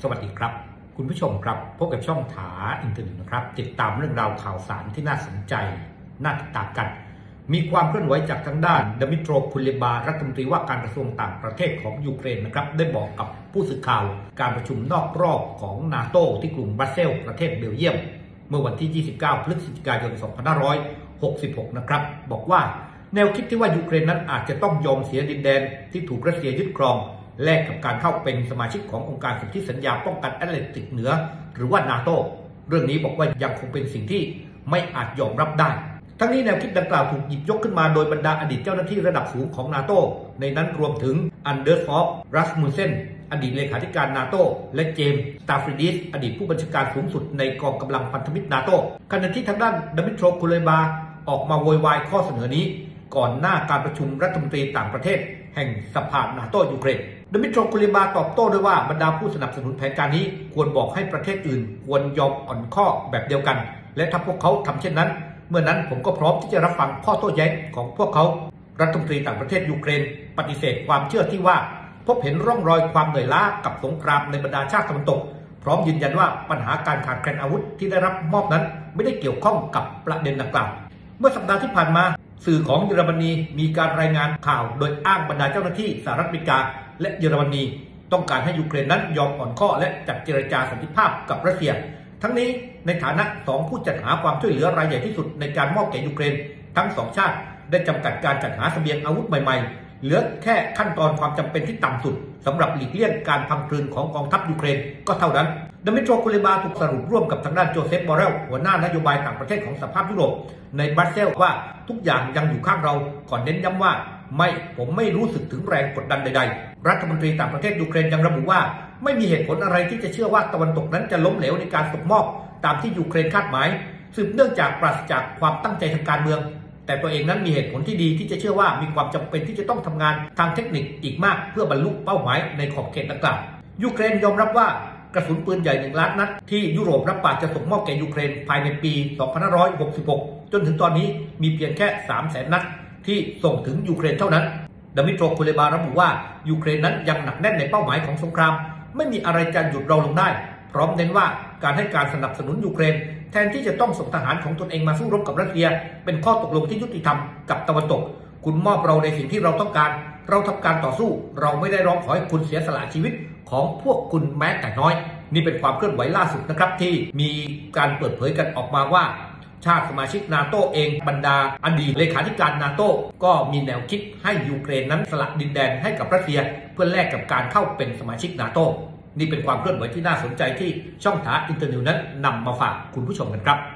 สวัสดีครับคุณผู้ชมครับพบกับช่องถาอินเทอร์เน็ตนะครับติดตามเรื่องราวข่าวสารที่น่าสนใจน่าติดตามกันมีความเคลื่อนไหวจากทางด้านดมิโตร คุเลบารัฐมนตรีว่าการกระทรวงต่างประเทศของยูเครนนะครับได้บอกกับผู้สื่อข่าวการประชุมนอกรอบของนาโตที่กรุงบรัสเซลส์ประเทศเบลเยียมเมื่อวันที่ 29 พฤศจิกายน 2566 นะครับบอกว่าแนวคิดที่ว่ายูเครนนั้นอาจจะต้องยอมเสียดินแดนที่ถูกรัสเซียยึดครองแลกกับการเข้าเป็นสมาชิกขององค์การสนธิสัญญาป้องกันแอตแลนติกเหนือหรือว่านาโตเรื่องนี้บอกว่ายังคงเป็นสิ่งที่ไม่อาจยอมรับได้ทั้งนี้แนวคิดดังกล่าวถูกหยิบยกขึ้นมาโดยบรรดาอดีตเจ้าหน้าที่ระดับสูงของนาโตในนั้นรวมถึงอันเดอร์ฟอร์รัสมุนเซนอดีตเลขาธิการนาโตและเจมส์สตาฟริดิสอดีตผู้บัญชาการสูงสุดในกองกำลังพันธมิตรนาโตขณะที่ทางด้านดมิโตร คุเลบาออกมาโวยวายข้อเสนอนี้ก่อนหน้าการประชุมรัฐมนตรีต่างประเทศแห่งสภานาโตยูเครนดมิโตร คุเลบาตอบโต้ด้วยว่าบรรดาผู้สนับสนุนแผนการนี้ควรบอกให้ประเทศอื่นควรยอมอ่อนข้อแบบเดียวกันและถ้าพวกเขาทำเช่นนั้นเมื่อนั้นผมก็พร้อมที่จะรับฟังข้อโต้แย้งของพวกเขารัฐมนตรีต่างประเทศยูเครนปฏิเสธความเชื่อที่ว่าพบเห็นร่องรอยความเหนื่อยล้ากับสงครามในบรรดาชาติตะวันตกพร้อมยืนยันว่าปัญหาการขาดแคลนอาวุธที่ได้รับมอบนั้นไม่ได้เกี่ยวข้องกับประเด็นดังกล่าวเมื่อสัปดาห์ที่ผ่านมาสื่อของเยอรมนีมีการรายงานข่าวโดยอ้างบรรดาเจ้าหน้าที่สหรัฐอเมริกาและเยอรมนีต้องการให้ยูเครนนั้นยอมอ่อนข้อและจัดเจรจาสันติภาพกับรัสเซียทั้งนี้ในฐานะ2ผู้จัดหาความช่วยเหลือรายใหญ่ที่สุดในการมอบแก่ยูเครนทั้ง2ชาติได้จำกัดการจัดหาเสบียงอาวุธใหม่ๆเหลือแค่ขั้นตอนความจำเป็นที่ต่ำสุดสำหรับหลีกเลี่ยงการพังคลืนของกองทัพยูเครนก็เท่านั้นดมิโตร คุเลบาถูกสรุปร่วมกับทางด้านโจเซฟ บอเรลหัวหน้านโยบายต่างประเทศของสหภาพยุโรปในบรัสเซลส์ว่าทุกอย่างยังอยู่ข้างเราก่อนเน้นย้ำว่าผมไม่รู้สึกถึงแรงกดดันใดๆรัฐมนตรีต่างประเทศยูเครนยังระบุว่าไม่มีเหตุผลอะไรที่จะเชื่อว่าตะวันตกนั้นจะล้มเหลวในการส่งมอบตามที่ยูเครนคาดหมายสืบเนื่องจากปราศจากความตั้งใจทางการเมืองแต่ตัวเองนั้นมีเหตุผลที่ดีที่จะเชื่อว่ามีความจำเป็นที่จะต้องทำงานทางเทคนิคอีกมากเพื่อบรรลุเป้าหมายในขอบเขตดังกล่าวยูเครนยอมรับว่ากระสุนปืนใหญ่1 ล้านนัดที่ยุโรปรับปากจะส่งมอบแก่ยูเครนภายในปี 2566 จนถึงตอนนี้มีเพียงแค่ 300,000 นัดที่ส่งถึงยูเครนเท่านั้นดมิโตร คุเลบาระบุว่ายูเครนนั้นยังหนักแน่นในเป้าหมายของสงครามไม่มีอะไรจะหยุดเราลงได้พร้อมเน้นว่าการให้การสนับสนุนยูเครนแทนที่จะต้องส่งทหารของตนเองมาสู้รบกับรัสเซียเป็นข้อตกลงที่ยุติธรรมกับตะวันตกคุณมอบเราในสิ่งที่เราต้องการเราทำการต่อสู้เราไม่ได้ร้องขอให้คุณเสียสละชีวิตของพวกคุณแม้แต่น้อยนี่เป็นความเคลื่อนไหวล่าสุดนะครับที่มีการเปิดเผยกันออกมาว่าชาติสมาชิกนาโตเองบรรดาอดีตเลขาธิการนาโตก็มีแนวคิดให้ยูเครนนั้นสละดินแดนให้กับรัสเซียเพื่อแลกกับการเข้าเป็นสมาชิกนาโตนี่เป็นความเคลื่อนไหวที่น่าสนใจที่ช่องถาอินเตอร์นิวนั้นนำมาฝากคุณผู้ชมกันครับ